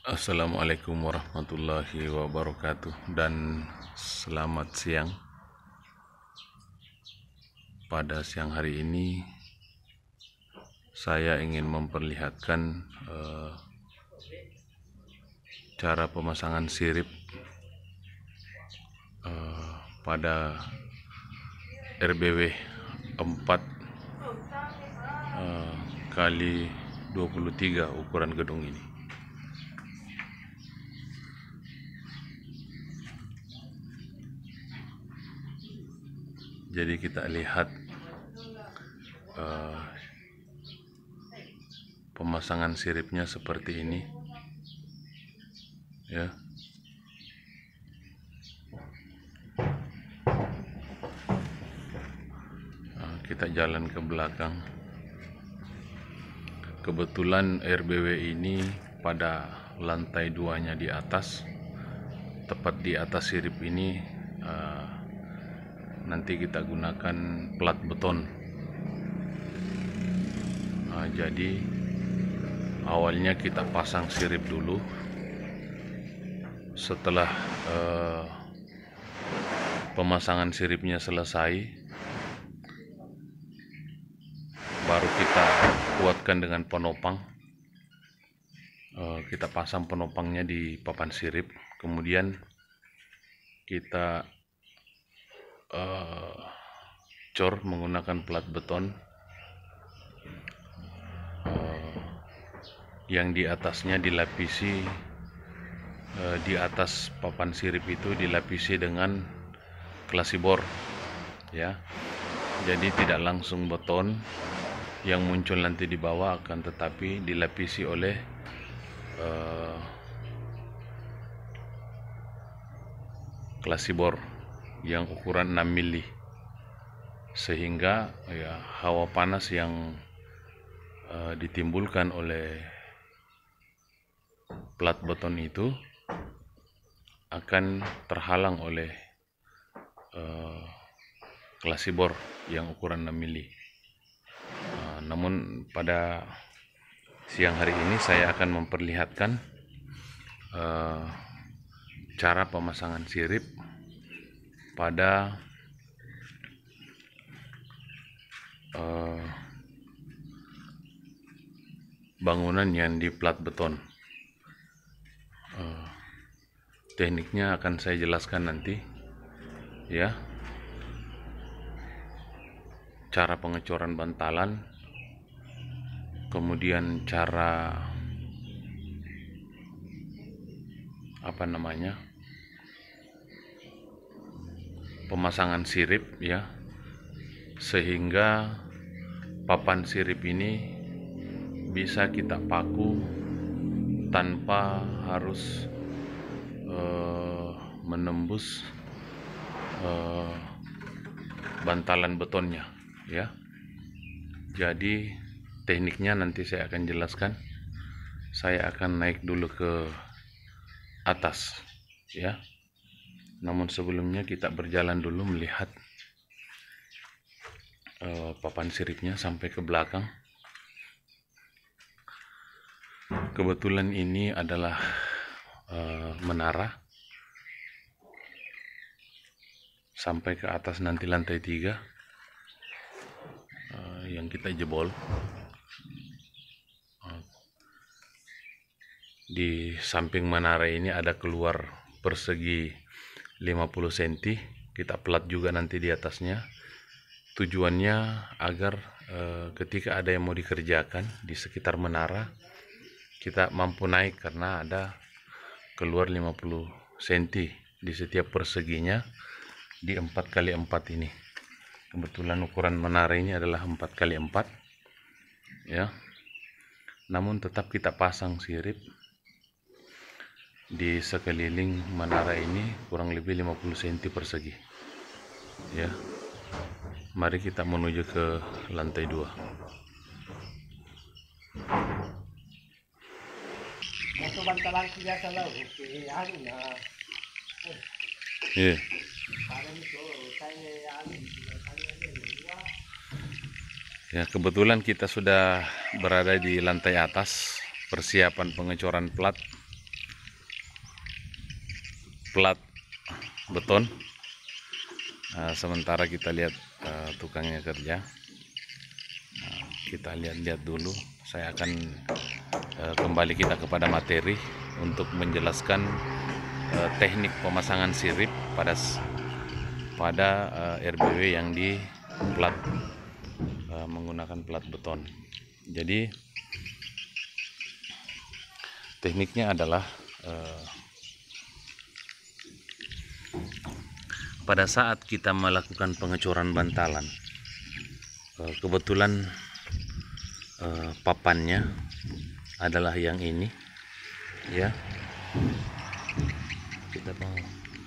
Assalamualaikum warahmatullahi wabarakatuh dan selamat siang. Pada siang hari ini saya ingin memperlihatkan cara pemasangan sirip pada RBW 4 kali 23 ukuran gedung ini. Jadi kita lihat pemasangan siripnya seperti ini, ya. Kita jalan ke belakang. Kebetulan RBW ini pada lantai 2-nya di atas, tepat di atas sirip ini nanti kita gunakan plat beton. Jadi awalnya kita pasang sirip dulu. Setelah pemasangan siripnya selesai, baru kita kuatkan dengan penopang. Kita pasang penopangnya di papan sirip, kemudian kita cor menggunakan plat beton. Yang di atasnya dilapisi, di atas papan sirip itu dilapisi dengan klasibor, ya. Jadi tidak langsung beton yang muncul nanti di bawah, akan tetapi dilapisi oleh klasibor yang ukuran 6 mili, sehingga ya hawa panas yang ditimbulkan oleh plat beton itu akan terhalang oleh klasibor yang ukuran 6 mili. Namun pada siang hari ini saya akan memperlihatkan cara pemasangan sirip pada bangunan yang di plat beton. Tekniknya akan saya jelaskan nanti, ya. Cara pengecoran bantalan, kemudian cara pemasangan sirip, ya, sehingga papan sirip ini bisa kita paku tanpa harus menembus bantalan betonnya, ya. Jadi tekniknya nanti saya akan jelaskan. Saya akan naik dulu ke atas, ya. Namun sebelumnya kita berjalan dulu melihat papan siripnya sampai ke belakang. Kebetulan ini adalah menara sampai ke atas nanti lantai 3 yang kita jebol. Di samping menara ini ada keluar persegi 50 cm, kita plat juga nanti di atasnya. Tujuannya agar ketika ada yang mau dikerjakan di sekitar menara, kita mampu naik, karena ada keluar 50 cm di setiap perseginya di 4x4 ini. Kebetulan ukuran menara ini adalah 4x4, ya. Namun tetap kita pasang sirip di sekeliling menara ini kurang lebih 50 cm persegi, ya. Mari kita menuju ke lantai 2. Yeah. Ya, kebetulan kita sudah berada di lantai atas, persiapan pengecoran plat. plat beton. Sementara kita lihat tukangnya kerja. Kita lihat-lihat dulu. Saya akan kembali kita kepada materi untuk menjelaskan teknik pemasangan sirip pada RBW yang di plat menggunakan plat beton. Jadi tekniknya adalah pada saat kita melakukan pengecoran bantalan, kebetulan papannya adalah yang ini, ya. Kita tahu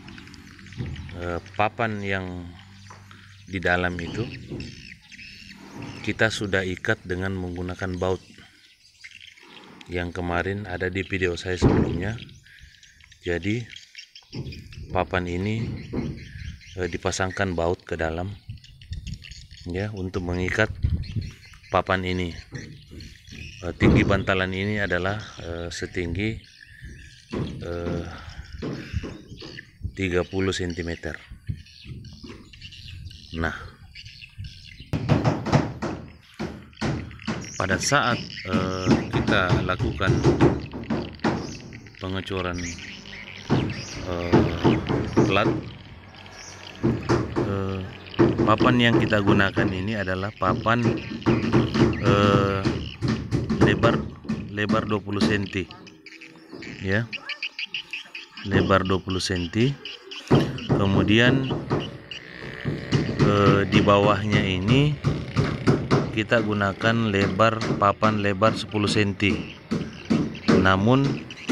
papan yang di dalam itu kita sudah ikat dengan menggunakan baut yang kemarin ada di video saya sebelumnya. Jadi papan ini dipasangkan baut ke dalam, ya, untuk mengikat papan ini. Tinggi bantalan ini adalah setinggi 30 cm. Nah, pada saat kita lakukan pengecoran plat, papan yang kita gunakan ini adalah papan lebar 20 cm, ya, lebar 20 cm. Kemudian di bawahnya ini kita gunakan papan lebar 10 cm. Namun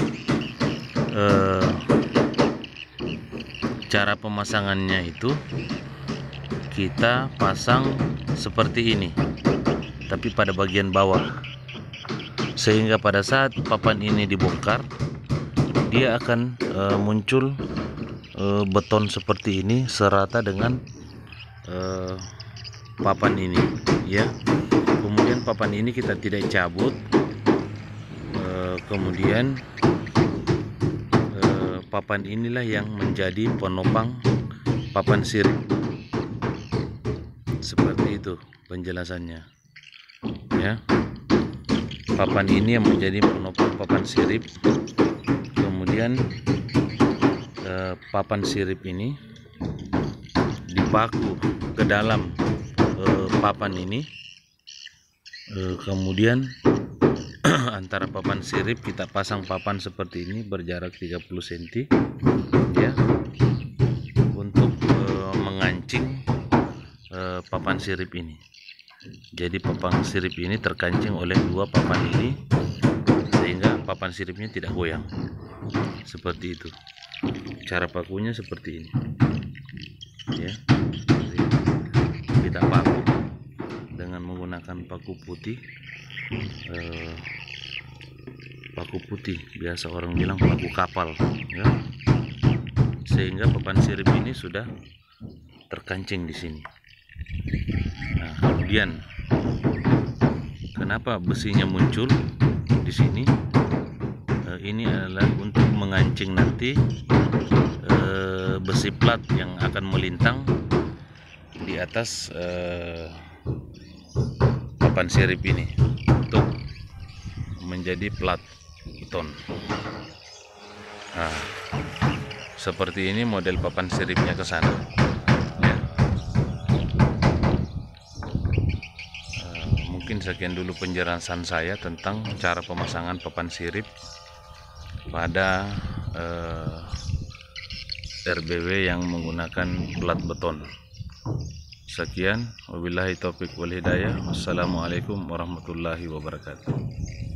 cara pemasangannya itu kita pasang seperti ini, tapi pada bagian bawah, sehingga pada saat papan ini dibongkar, dia akan muncul beton seperti ini serata dengan papan ini, ya. Kemudian papan ini kita tidak cabut. Kemudian papan inilah yang menjadi penopang papan sirip. Seperti itu penjelasannya, ya. Papan ini yang menjadi penopang papan sirip. Kemudian papan sirip ini dipaku ke dalam papan ini. Kemudian antara papan sirip kita pasang papan seperti ini berjarak 30 cm, ya, untuk mengancing papan sirip ini. Jadi papan sirip ini terkancing oleh dua papan ini, sehingga papan siripnya tidak goyang. Seperti itu. Cara pakunya seperti ini, ya. Kita paku dengan menggunakan paku putih. Paku putih, biasa orang bilang paku kapal, ya. Sehingga papan sirip ini sudah terkancing di sini. Nah, kemudian kenapa besinya muncul di sini? Ini adalah untuk mengancing nanti besi plat yang akan melintang di atas papan sirip ini untuk menjadi plat beton. Nah, seperti ini model papan siripnya ke sana, ya. Mungkin sekian dulu penjelasan saya tentang cara pemasangan papan sirip pada RBW yang menggunakan plat beton. Sekian, wabillahi taufik wal hidayah. Wassalamualaikum warahmatullahi wabarakatuh.